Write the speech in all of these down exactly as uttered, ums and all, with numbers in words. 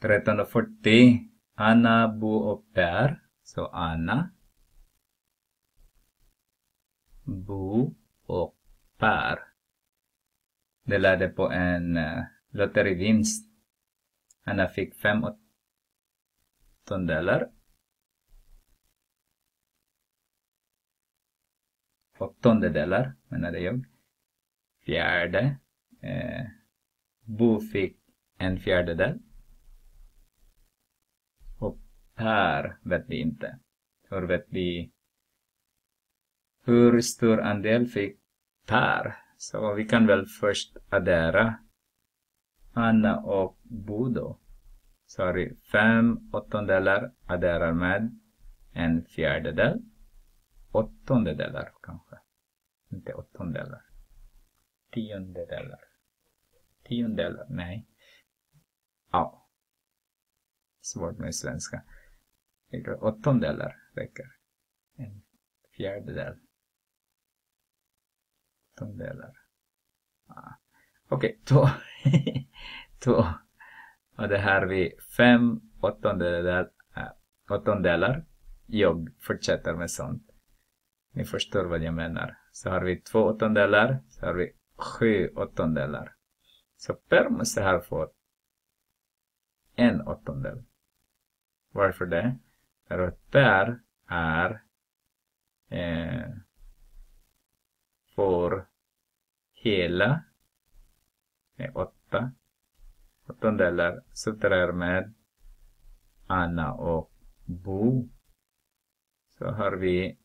tretton fyrtio. Anna, Bo och Per. Så Anna, Bo och Per delade på en uh, lotterivinst. Anna fick fem åttondelar. Åttondedelar menade jag. Fjärde. Eh, Bo fick en fjärdedel. Och Per vet vi inte. Hur vet vi hur stor andel fick Per? Så vi kan väl först addera Anna och Bo då. Sorry, fem åttondelar adderar med en fjärdedel. Åttondedelar kanske. Inte åttondelar. Tiondedelar. Tiondelar, nej. Ja. Svårt med svenska. Åttondelar räcker. En fjärdedel. Åttondelar. Ja. Okej, två. två. Och det här vi fem åttondelar. Äh, åttondelar. Jag fortsätter med sånt. Ni förstår vad jag menar. Så har vi två åttondelar. Så har vi sju åttondelar. Så Per måste ha fått en åttondel. Varför det? För att Per är eh, får hela eh, åtta åttondelar subtraherar med Anna och Bo. Så har vi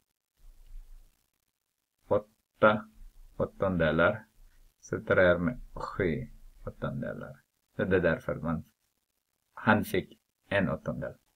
åtta åttondelar subtraherar med sju åttondelar. Så det är därför man, han fick en åttondel.